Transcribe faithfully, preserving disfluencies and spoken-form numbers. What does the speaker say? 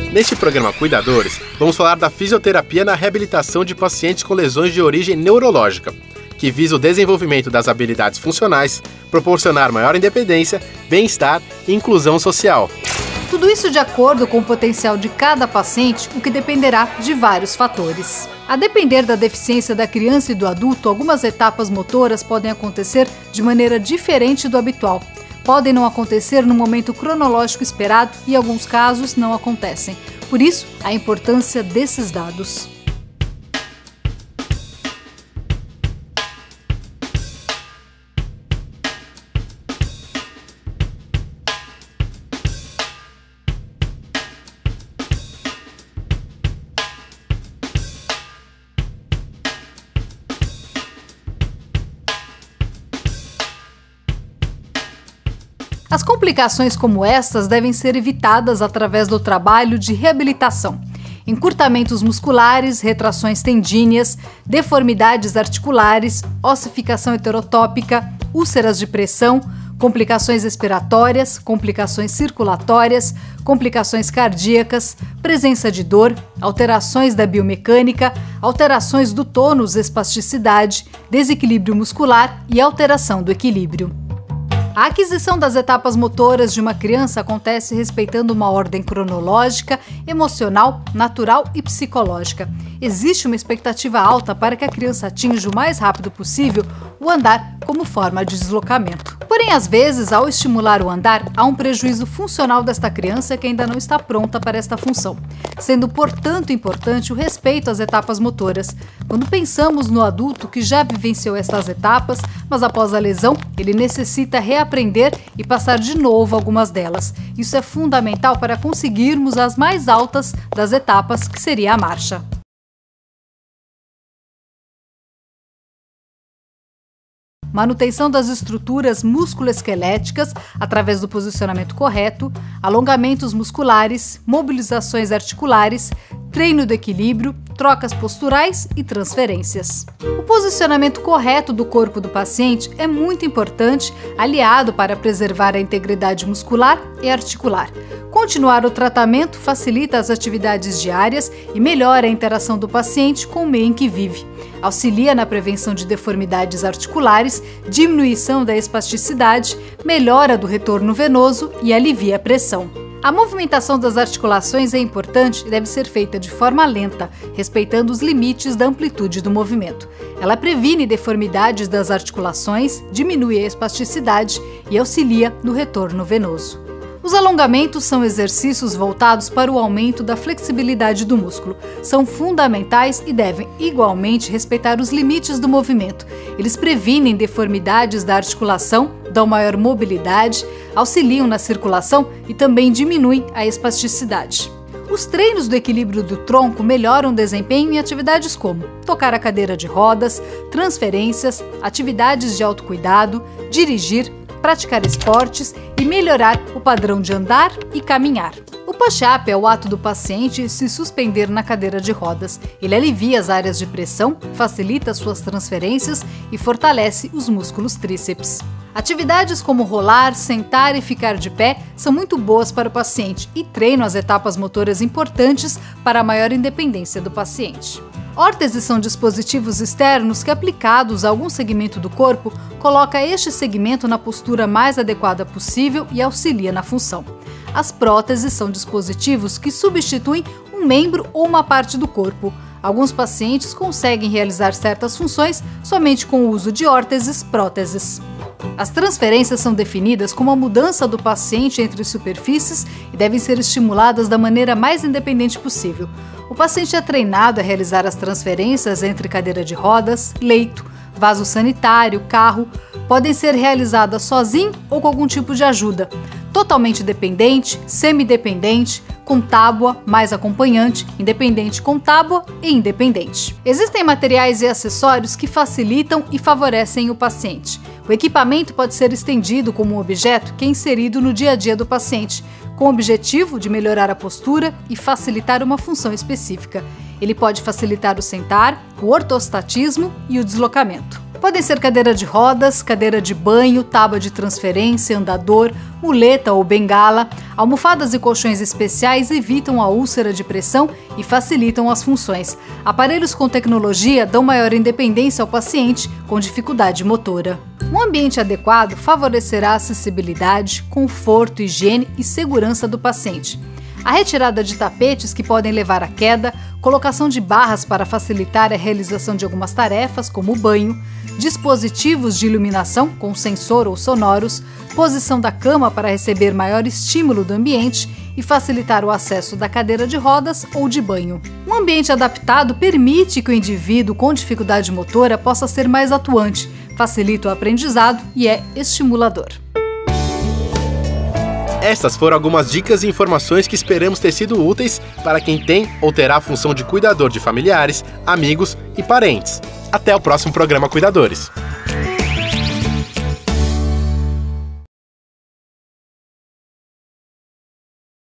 Neste programa Cuidadores, vamos falar da fisioterapia na reabilitação de pacientes com lesões de origem neurológica, que visa o desenvolvimento das habilidades funcionais, proporcionar maior independência, bem-estar e inclusão social. Tudo isso de acordo com o potencial de cada paciente, o que dependerá de vários fatores. A depender da deficiência da criança e do adulto, algumas etapas motoras podem acontecer de maneira diferente do habitual. Podem não acontecer no momento cronológico esperado e, em alguns casos, não acontecem. Por isso, a importância desses dados. As complicações como estas devem ser evitadas através do trabalho de reabilitação. Encurtamentos musculares, retrações tendíneas, deformidades articulares, ossificação heterotópica, úlceras de pressão, complicações respiratórias, complicações circulatórias, complicações cardíacas, presença de dor, alterações da biomecânica, alterações do tônus, espasticidade, desequilíbrio muscular e alteração do equilíbrio. A aquisição das etapas motoras de uma criança acontece respeitando uma ordem cronológica, emocional, natural e psicológica. Existe uma expectativa alta para que a criança atinja o mais rápido possível o andar como forma de deslocamento. Porém, às vezes, ao estimular o andar, há um prejuízo funcional desta criança que ainda não está pronta para esta função, sendo, portanto, importante o respeito às etapas motoras. Quando pensamos no adulto que já vivenciou estas etapas, mas após a lesão, ele necessita reaprender e passar de novo algumas delas. Isso é fundamental para conseguirmos as mais altas das etapas, que seria a marcha. Manutenção das estruturas musculoesqueléticas através do posicionamento correto, alongamentos musculares, mobilizações articulares, treino do equilíbrio, trocas posturais e transferências. O posicionamento correto do corpo do paciente é muito importante, aliado para preservar a integridade muscular e articular. Continuar o tratamento facilita as atividades diárias e melhora a interação do paciente com o meio em que vive. Auxilia na prevenção de deformidades articulares, diminuição da espasticidade, melhora do retorno venoso e alivia a pressão. A movimentação das articulações é importante e deve ser feita de forma lenta, respeitando os limites da amplitude do movimento. Ela previne deformidades das articulações, diminui a espasticidade e auxilia no retorno venoso. Os alongamentos são exercícios voltados para o aumento da flexibilidade do músculo. São fundamentais e devem, igualmente, respeitar os limites do movimento. Eles previnem deformidades da articulação, dão maior mobilidade, auxiliam na circulação e também diminuem a espasticidade. Os treinos do equilíbrio do tronco melhoram o desempenho em atividades como tocar a cadeira de rodas, transferências, atividades de autocuidado, dirigir, praticar esportes e melhorar o padrão de andar e caminhar. O push-up é o ato do paciente se suspender na cadeira de rodas. Ele alivia as áreas de pressão, facilita suas transferências e fortalece os músculos tríceps. Atividades como rolar, sentar e ficar de pé são muito boas para o paciente e treinam as etapas motoras importantes para a maior independência do paciente. Órteses são dispositivos externos que, aplicados a algum segmento do corpo, coloca este segmento na postura mais adequada possível e auxilia na função. As próteses são dispositivos que substituem um membro ou uma parte do corpo. Alguns pacientes conseguem realizar certas funções somente com o uso de órteses, próteses. As transferências são definidas como a mudança do paciente entre superfícies e devem ser estimuladas da maneira mais independente possível. O paciente é treinado a realizar as transferências entre cadeira de rodas, leito, vaso sanitário, carro. Podem ser realizadas sozinho ou com algum tipo de ajuda. Totalmente dependente, semidependente, com tábua, mais acompanhante, independente com tábua e independente. Existem materiais e acessórios que facilitam e favorecem o paciente. O equipamento pode ser estendido como um objeto que é inserido no dia a dia do paciente, com o objetivo de melhorar a postura e facilitar uma função específica. Ele pode facilitar o sentar, o ortostatismo e o deslocamento. Podem ser cadeira de rodas, cadeira de banho, tábua de transferência, andador, muleta ou bengala. Almofadas e colchões especiais evitam a úlcera de pressão e facilitam as funções. Aparelhos com tecnologia dão maior independência ao paciente com dificuldade motora. Um ambiente adequado favorecerá a acessibilidade, conforto, higiene e segurança do paciente. A retirada de tapetes que podem levar à queda, colocação de barras para facilitar a realização de algumas tarefas, como o banho, dispositivos de iluminação com sensor ou sonoros, posição da cama para receber maior estímulo do ambiente e facilitar o acesso da cadeira de rodas ou de banho. Um ambiente adaptado permite que o indivíduo com dificuldade motora possa ser mais atuante, facilita o aprendizado e é estimulador. Estas foram algumas dicas e informações que esperamos ter sido úteis para quem tem ou terá a função de cuidador de familiares, amigos e parentes. Até o próximo programa Cuidadores.